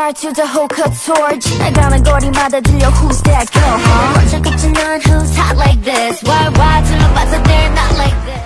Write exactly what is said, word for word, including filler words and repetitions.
bar to the hookah torch 날 가는 거리마다 들려 who's that girl, huh? 먼저 꼽지 넌 who's hot like this Why, why 둘러봐서 they're not like this